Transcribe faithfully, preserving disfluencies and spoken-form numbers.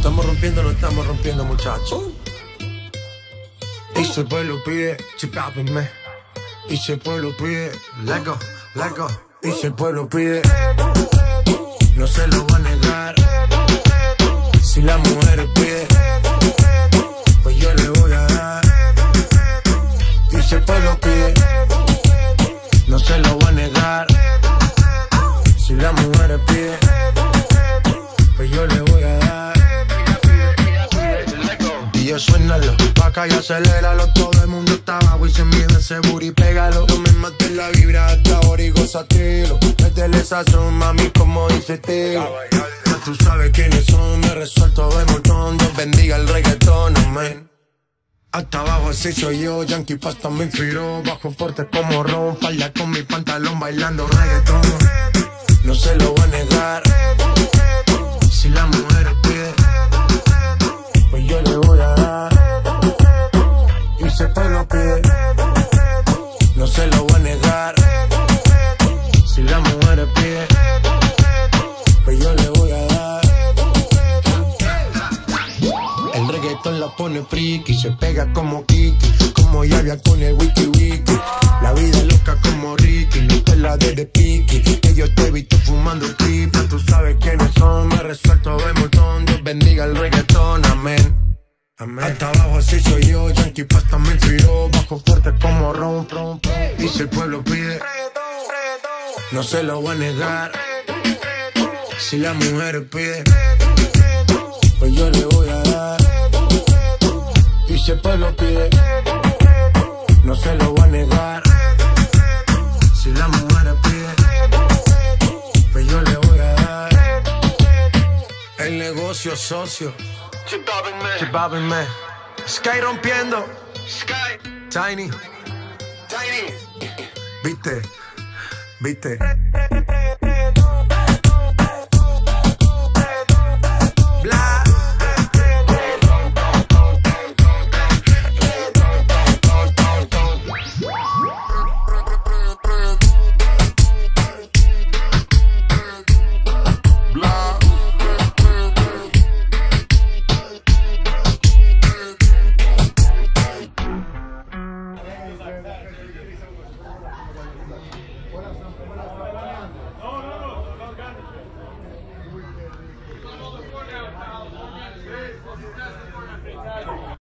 Estamos rompiendo, no estamos rompiendo, muchachos. Y si el pueblo pide, chipápenme. Y si el pueblo pide, let go, let go. Y si el pueblo pide, no se lo va a negar. Si la mujer pide, pues yo le voy a dar. Y si el pueblo pide, no se lo va a negar. Si la mujer pide, pues yo le voy a dar. Y yo suénalo, pa' acá y aceléralo. Todo el mundo está abajo y se mide ese booty, pégalo. No me mates la vibra hasta ahora y gózatelo. Métele sazón, mami, como dice Teo. Ya tú sabes quiénes son, me resuelto de montón. Dios bendiga el reggaetón, amén. Hasta abajo así soy yo, Yankee Pasta me inspiró. Bajo fuerte como ron, falda con mi pantalón bailando reggaetón. No se lo voy a negar. Si la mujer pide, pues yo le voy a dar. Y si el pueblo pide, no se lo voy a negar. Si la mujer pide, pues yo le voy a dar. El reggaetón la pone friki, se pega como Kiki, como Yavia con el wiki wiki. La vida es loca como Ricky, no te la de de piqui. Que yo te he visto fumando tripa, tú sabes quiénes son. Me resuelto de montón, Dios bendiga el reggaetón, amén. Amén. Hasta abajo así soy yo, Yankee Pasta me inspiró. Bajo fuerte como ron, ron, ron. Y si el pueblo pide, no se lo voy a negar. Si la mujer pide, pues yo le voy a dar. Y si el pueblo pide, no se lo voy a negar. Si la mujer pide, pues yo le voy a dar. El negocio socio, chipápenme. Sky rompiendo, Sky, Tiny, Tiny. Viste, viste. Bla. No, no, no, no, no, no, no, no, no, no, no, no, no, no, no, no,